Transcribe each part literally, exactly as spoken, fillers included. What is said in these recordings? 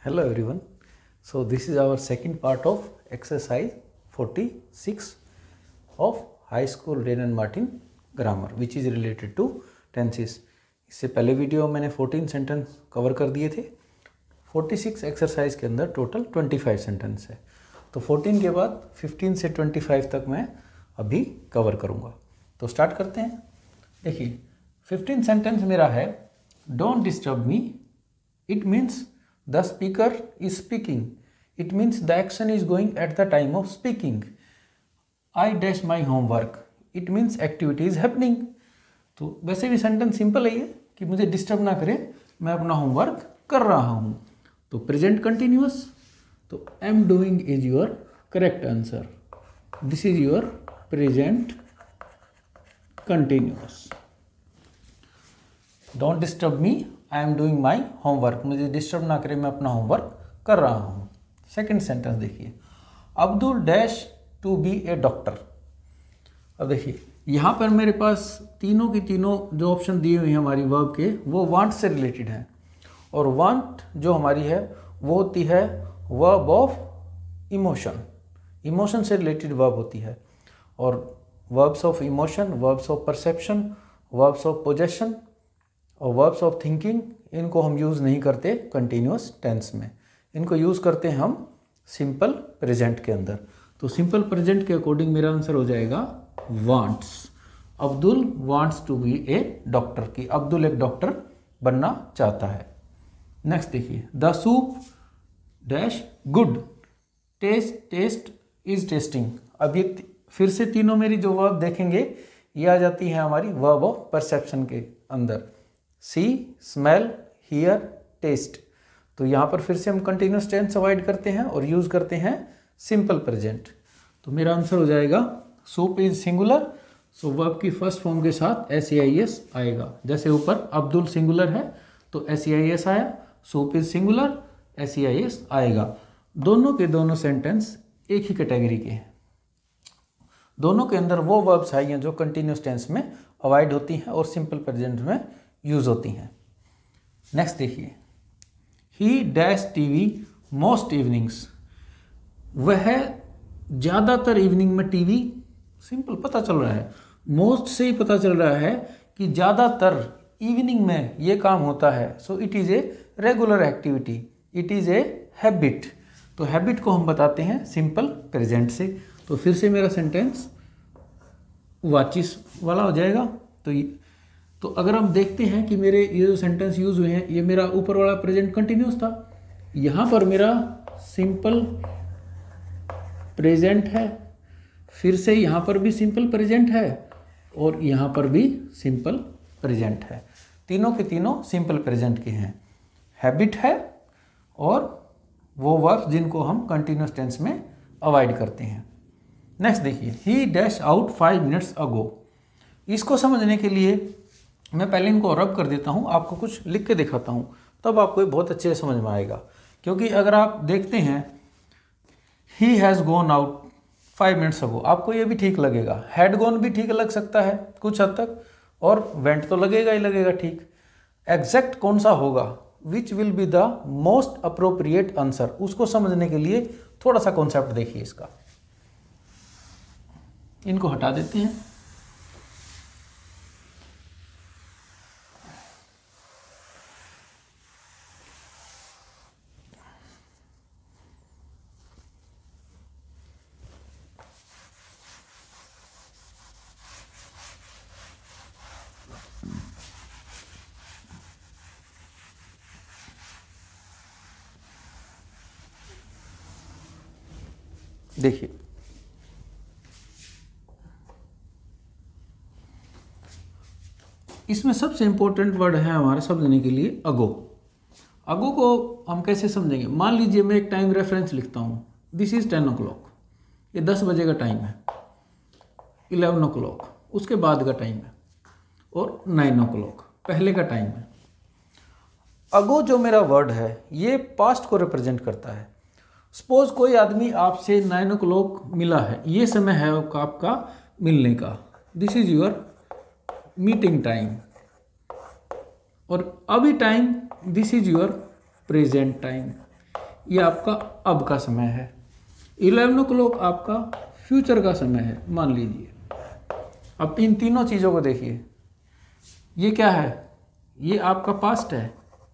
Hello everyone. So this is our second part of exercise forty-six of high school Rain and Martin grammar which is related to tenses. इससे पहले video मैंने fourteen sentence cover कर दिए थे. Forty six exercise के अंदर total twenty five sentence है. तो फोर्टीन के बाद फिफ्टीन से ट्वेंटी फाइव तक मैं अभी कवर करूँगा. तो स्टार्ट करते हैं. देखिए फिफ्टीन सेंटेंस मेरा है don't disturb me. It means the speaker is speaking. It means the action is going at the time of speaking. I dash my homework. It means activity is happening. तो वैसे भी sentence simple है ये कि मुझे disturb ना करें, मैं अपना होमवर्क कर रहा हूँ. तो प्रेजेंट कंटिन्यूअस. तो I am doing is your correct answer. This is your present continuous. Don't disturb me, I am doing my homework. मुझे डिस्टर्ब ना करें, मैं अपना होमवर्क कर रहा हूँ. सेकेंड सेंटेंस देखिए Abdul dash to be a doctor. अब देखिए यहाँ पर मेरे पास तीनों की तीनों जो ऑप्शन दिए हुए हैं हमारी वर्ब के वो वांट से रिलेटेड हैं. और वांट जो हमारी है वो होती है वर्ब ऑफ इमोशन. इमोशन से रिलेटेड वर्ब होती है. और verbs of emotion, verbs of perception, verbs of possession और वर्ब्स ऑफ थिंकिंग, इनको हम यूज़ नहीं करते कंटिन्यूअस टेंस में. इनको यूज़ करते हैं हम सिंपल प्रेजेंट के अंदर. तो सिंपल प्रेजेंट के अकॉर्डिंग मेरा आंसर हो जाएगा wants. Abdul wants to be a doctor. कि अब्दुल एक डॉक्टर बनना चाहता है. नेक्स्ट देखिए the soup dash good. Taste taste is tasting. अब ये फिर से तीनों मेरी जो वर्ब देखेंगे ये आ जाती है हमारी वर्ब ऑफ परसेप्शन के अंदर. See, smell, hear, taste. तो यहाँ पर फिर से हम कंटिन्यूस टेंस अवॉइड करते हैं और यूज़ करते हैं सिंपल प्रेजेंट. तो मेरा आंसर हो जाएगा soup is singular. So verb की फर्स्ट फॉर्म के साथ एस ए आई एस आएगा. जैसे ऊपर अब्दुल सिंगुलर है तो एस ए आई एस आया. Soup is singular, s a i s आएगा. दोनों के दोनों सेंटेंस एक ही कैटेगरी के हैं. दोनों के अंदर वो वर्ब्स आई हैं जो कंटिन्यूस टेंस में अवॉइड होती हैं और सिंपल प्रेजेंट में यूज होती हैं. नेक्स्ट देखिए he dash TV most evenings. वह ज़्यादातर इवनिंग में टीवी. सिंपल पता चल रहा है, मोस्ट से ही पता चल रहा है कि ज़्यादातर इवनिंग में ये काम होता है. So it is a regular activity, it is a habit. तो हैबिट को हम बताते हैं सिंपल प्रेजेंट से. तो फिर से मेरा सेंटेंस वाचिस वाला हो जाएगा. तो तो अगर हम देखते हैं कि मेरे ये जो सेंटेंस यूज हुए हैं ये मेरा ऊपर वाला प्रेजेंट कंटिन्यूस था. यहाँ पर मेरा सिंपल प्रेजेंट है. फिर से यहाँ पर भी सिंपल प्रेजेंट है और यहाँ पर भी सिंपल प्रेजेंट है. तीनों के तीनों सिंपल प्रेजेंट के हैं. हैबिट है और वो वर्ब्स जिनको हम कंटिन्यूस टेंस में अवॉइड करते हैं. नेक्स्ट देखिए he dash out five minutes ago. इसको समझने के लिए मैं पहले इनको रब कर देता हूँ, आपको कुछ लिख के दिखाता हूँ, तब आपको ये बहुत अच्छे से समझ में आएगा. क्योंकि अगर आप देखते हैं he has gone out five minutes ago, आपको ये भी ठीक लगेगा. हैड गॉन भी ठीक लग सकता है कुछ हद तक, और वेंट तो लगेगा ही लगेगा ठीक. एग्जैक्ट कौन सा होगा, which will be the most appropriate answer, उसको समझने के लिए थोड़ा सा कॉन्सेप्ट देखिए इसका. इनको हटा देते हैं. देखिए इसमें सबसे इंपॉर्टेंट वर्ड है हमारे समझने के लिए अगो. अगो को हम कैसे समझेंगे. मान लीजिए मैं एक टाइम रेफरेंस लिखता हूँ. This is ten o'clock. ये दस बजे का टाइम है. इलेवन ओ क्लॉक उसके बाद का टाइम है. और नाइन ओ क्लॉक पहले का टाइम है. अगो जो मेरा वर्ड है ये पास्ट को रिप्रेजेंट करता है. सपोज कोई आदमी आपसे नाइन ओ क्लॉक मिला है, ये समय है आपका मिलने का. This is your meeting time. और अभी time this is your present time. ये आपका अब का समय है, इलेवन ओ क्लॉक आपका फ्यूचर का समय है मान लीजिए। अब इन तीनों चीज़ों को देखिए, ये क्या है, ये आपका पास्ट है।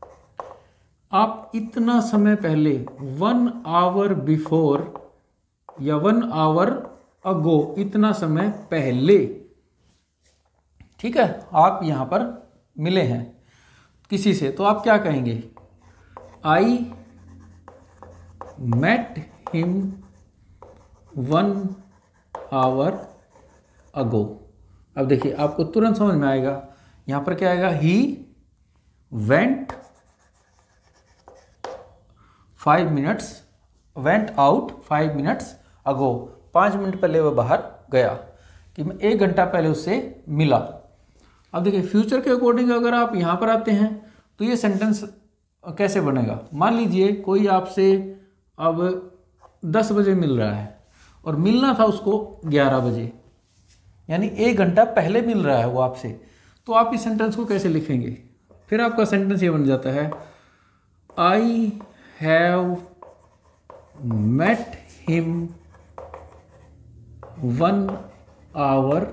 आप इतना समय पहले, वन आवर बिफोर या वन आवर अगो, इतना समय पहले, ठीक है, आप यहाँ पर मिले हैं किसी से, तो आप क्या कहेंगे, I met him one hour ago. अब देखिए आपको तुरंत समझ में आएगा, यहाँ पर क्या आएगा, he went five minutes went out five minutes ago, पाँच मिनट पहले वो बाहर गया, कि मैं एक घंटा पहले उससे मिला। अब देखिए फ्यूचर के अकॉर्डिंग अगर आप यहाँ पर आते हैं तो ये सेंटेंस कैसे बनेगा। मान लीजिए कोई आपसे अब दस बजे मिल रहा है और मिलना था उसको ग्यारह बजे, यानी एक घंटा पहले मिल रहा है वो आपसे, तो आप इस सेंटेंस को कैसे लिखेंगे। फिर आपका सेंटेंस ये बन जाता है, I have met him one hour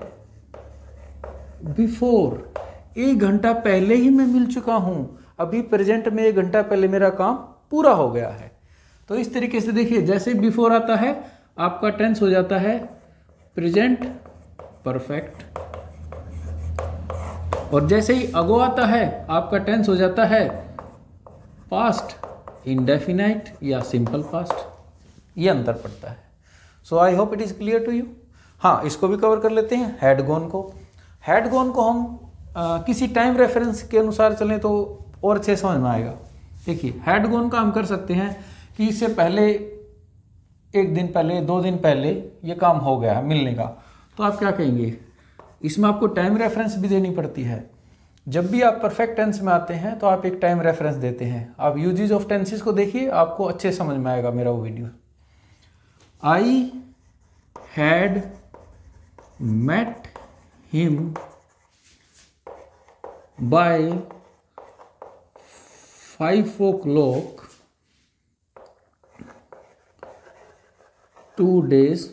before. एक घंटा पहले ही मैं मिल चुका हूं, अभी प्रेजेंट में एक घंटा पहले मेरा काम पूरा हो गया है। तो इस तरीके से देखिए, जैसे बिफोर आता है आपका टेंस हो जाता है प्रेजेंट परफेक्ट, और जैसे ही अगो आता है आपका टेंस हो जाता है पास्ट इंडेफिनाइट या सिंपल पास्ट। ये अंतर पड़ता है। So I hope it is clear to you. हाँ, इसको भी कवर कर लेते हैं, हैड गॉन को। हैड गॉन को हम आ, किसी टाइम रेफरेंस के अनुसार चलें तो और अच्छे समझ में आएगा। देखिए हैड गॉन का हम कर सकते हैं कि इससे पहले, एक दिन पहले, दो दिन पहले ये काम हो गया है मिलने का, तो आप क्या कहेंगे। इसमें आपको टाइम रेफरेंस भी देनी पड़ती है। जब भी आप परफेक्ट टेंस में आते हैं तो आप एक टाइम रेफरेंस देते हैं। आप यूजेस ऑफ टेंसेस को देखिए, आपको अच्छे समझ में आएगा मेरा वो video. I had met him by five o'clock two days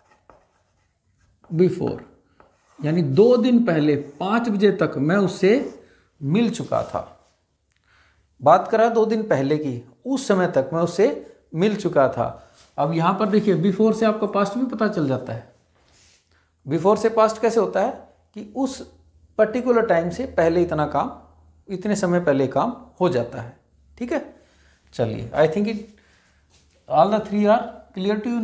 before, यानी दो दिन पहले पाँच बजे तक मैं उससे मिल चुका था। बात करा दो दिन पहले की, उस समय तक मैं उससे मिल चुका था। अब यहाँ पर देखिए बिफोर से आपका पास्ट भी पता चल जाता है। बिफोर से पास्ट कैसे होता है कि उस पर्टिकुलर टाइम से पहले इतना काम, इतने समय पहले काम हो जाता है। ठीक है, चलिए, I think it all the three are clear to you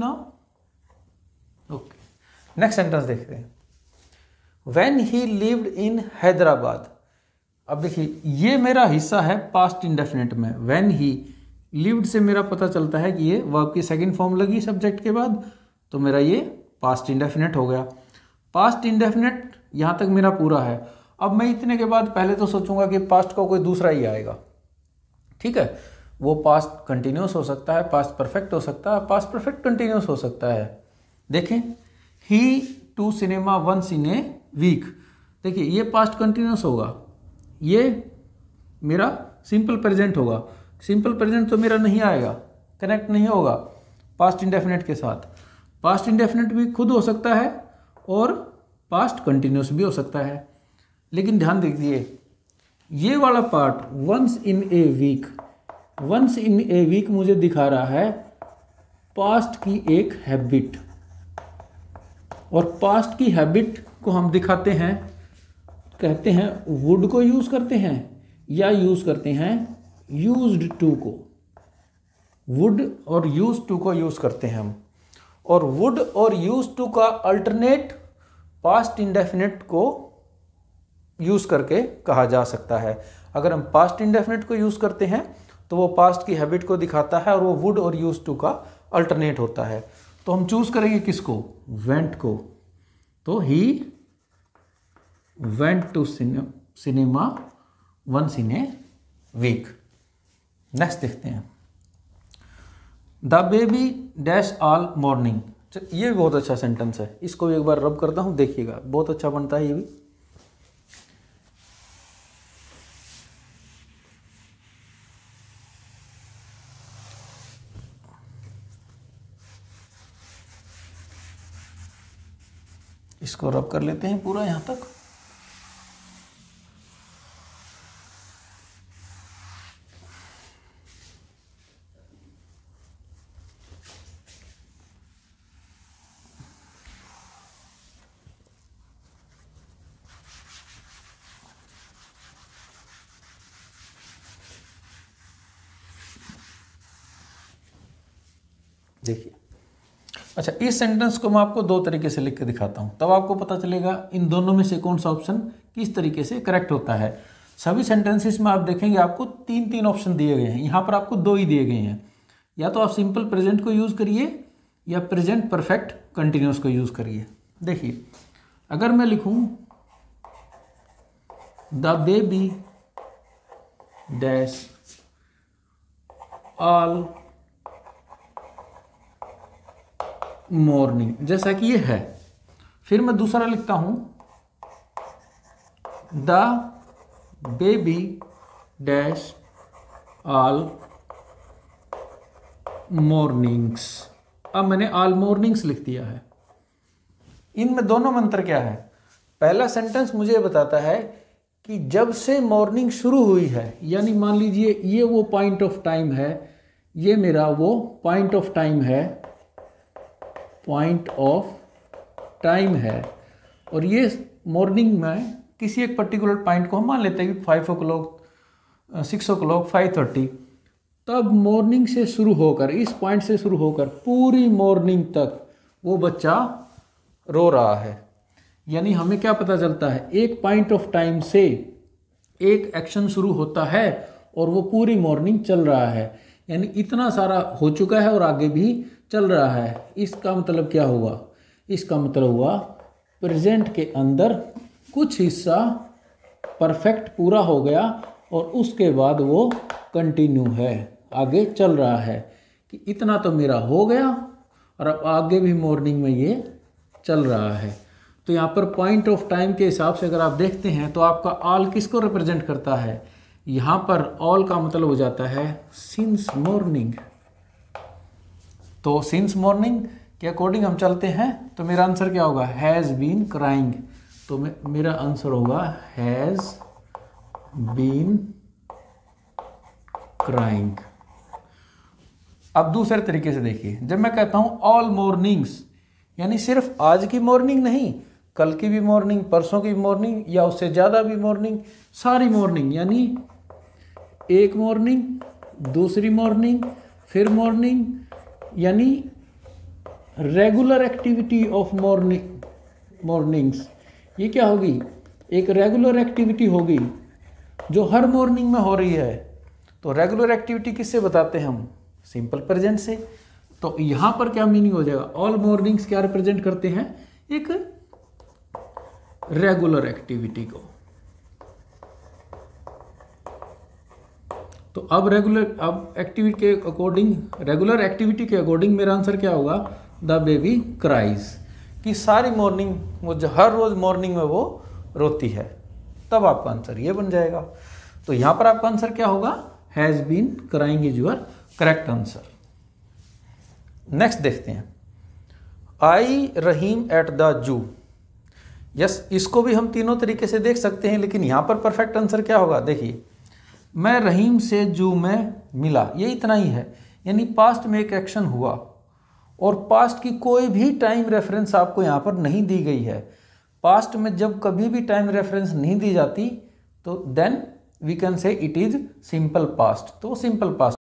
now. Okay, next sentence देखते हैं। When he lived in Hyderabad. अब देखिए ये मेरा हिस्सा है पास्ट इंडेफिनेट में। When he lived से मेरा पता चलता है कि ये वर्ब की सेकंड फॉर्म लगी सब्जेक्ट के बाद, तो मेरा ये पास्ट इंडेफिनेट हो गया। पास्ट इंडेफिनेट यहाँ तक मेरा पूरा है। अब मैं इतने के बाद पहले तो सोचूंगा कि पास्ट का कोई दूसरा ही आएगा। ठीक है, वो पास्ट कंटिन्यूस हो सकता है, पास्ट परफेक्ट हो सकता है, पास्ट परफेक्ट कंटिन्यूस हो सकता है। देखें, he to cinema once in a week. देखिए ये पास्ट कंटिन्यूस होगा, ये मेरा सिंपल प्रेजेंट होगा। सिंपल प्रेजेंट तो मेरा नहीं आएगा, कनेक्ट नहीं होगा पास्ट इंडेफिनेट के साथ। पास्ट इंडेफिनेट भी खुद हो सकता है और पास्ट कंटिन्यूस भी हो सकता है। लेकिन ध्यान दीजिए, ये वाला part once in a week, once in a week मुझे दिखा रहा है पास्ट की एक हैबिट, और पास्ट की हैबिट को हम दिखाते हैं, कहते हैं वुड को यूज करते हैं या यूज करते हैं यूज्ड टू को। वुड और यूज टू को यूज करते हैं हम, और वुड और यूज टू का अल्टरनेट पास्ट इंडेफिनिट को यूज करके कहा जा सकता है। अगर हम पास्ट इंडेफिनिट को यूज करते हैं तो वो पास्ट की हैबिट को दिखाता है, और वो वुड और यूज टू का अल्टरनेट होता है। तो हम चूज करेंगे किसको, वेंट को। तो he went to cinema once in a week. Next देखते हैं, the baby dash all morning. ये भी बहुत अच्छा सेंटेंस है, इसको एक बार रब करता हूं, देखिएगा बहुत अच्छा बनता है ये भी। इसको रब कर लेते हैं पूरा यहाँ तक। देखिए, अच्छा इस सेंटेंस को मैं आपको दो तरीके से लिख के दिखाता हूँ, तब आपको पता चलेगा इन दोनों में से कौन सा ऑप्शन किस तरीके से करेक्ट होता है। सभी सेंटेंसेस में आप देखेंगे आपको तीन तीन ऑप्शन दिए गए हैं, यहाँ पर आपको दो ही दिए गए हैं। या तो आप सिंपल प्रेजेंट को यूज़ करिए या प्रेजेंट परफेक्ट कंटिन्यूस को यूज़ करिए। देखिए, अगर मैं लिखूँ the baby dash all morning, जैसा कि ये है। फिर मैं दूसरा लिखता हूं the baby dash all mornings. अब मैंने ऑल मॉर्निंग्स लिख दिया है। इनमें दोनों में अंतर क्या है? पहला सेंटेंस मुझे बताता है कि जब से मॉर्निंग शुरू हुई है, यानी मान लीजिए ये वो पॉइंट ऑफ टाइम है, ये मेरा वो पॉइंट ऑफ टाइम है पॉइंट ऑफ टाइम है और ये मॉर्निंग में किसी एक पर्टिकुलर पॉइंट को हम मान लेते हैं कि five o'clock, six o'clock, five thirty. तब मॉर्निंग से शुरू होकर, इस पॉइंट से शुरू होकर पूरी मॉर्निंग तक वो बच्चा रो रहा है। यानी हमें क्या पता चलता है, एक पॉइंट ऑफ टाइम से एक एक्शन शुरू होता है और वो पूरी मॉर्निंग चल रहा है, यानी इतना सारा हो चुका है और आगे भी चल रहा है। इसका मतलब क्या हुआ? इसका मतलब हुआ प्रेजेंट के अंदर कुछ हिस्सा परफेक्ट पूरा हो गया और उसके बाद वो कंटिन्यू है, आगे चल रहा है कि इतना तो मेरा हो गया और अब आगे भी मॉर्निंग में ये चल रहा है। तो यहाँ पर पॉइंट ऑफ टाइम के हिसाब से अगर आप देखते हैं तो आपका ऑल किसको रिप्रेजेंट करता है? यहाँ पर ऑल का मतलब हो जाता है सिंस मॉर्निंग। तो सिंस मॉर्निंग के अकॉर्डिंग हम चलते हैं तो मेरा आंसर क्या होगा? Has been crying. तो मेरा आंसर होगा हैज़ बीन क्राइंग। अब दूसरे तरीके से देखिए, जब मैं कहता हूं ऑल मॉर्निंग्स, यानी सिर्फ आज की मॉर्निंग नहीं, कल की भी मॉर्निंग, परसों की मॉर्निंग या उससे ज़्यादा भी मॉर्निंग, सारी मॉर्निंग, यानी एक मॉर्निंग, दूसरी मॉर्निंग, फिर मॉर्निंग, यानी regular activity of morning mornings. ये क्या होगी? एक रेगुलर एक्टिविटी होगी जो हर मॉर्निंग में हो रही है। तो रेगुलर एक्टिविटी किससे बताते हैं हम? सिंपल प्रेजेंट से। तो यहाँ पर क्या मीनिंग हो जाएगा? ऑल मॉर्निंग्स क्या रिप्रेजेंट करते हैं? एक रेगुलर एक्टिविटी को। तो अब रेगुलर अब एक्टिविटी के अकॉर्डिंग, रेगुलर एक्टिविटी के अकॉर्डिंग मेरा आंसर क्या होगा? द बेबी क्राइज, कि सारी मॉर्निंग वो जो हर रोज मॉर्निंग में वो रोती है। तब आपका आंसर ये बन जाएगा। तो यहां पर आपका आंसर क्या होगा? Has been crying is your correct answer. Next देखते हैं, I Rahim at the zoo. Yes, इसको भी हम तीनों तरीके से देख सकते हैं, लेकिन यहां पर परफेक्ट आंसर क्या होगा? देखिए, मैं रहीम से जू में मिला, ये इतना ही है, यानी पास्ट में एक एक्शन हुआ और पास्ट की कोई भी टाइम रेफरेंस आपको यहाँ पर नहीं दी गई है। पास्ट में जब कभी भी टाइम रेफरेंस नहीं दी जाती तो then we can say it is simple past. तो सिंपल पास्ट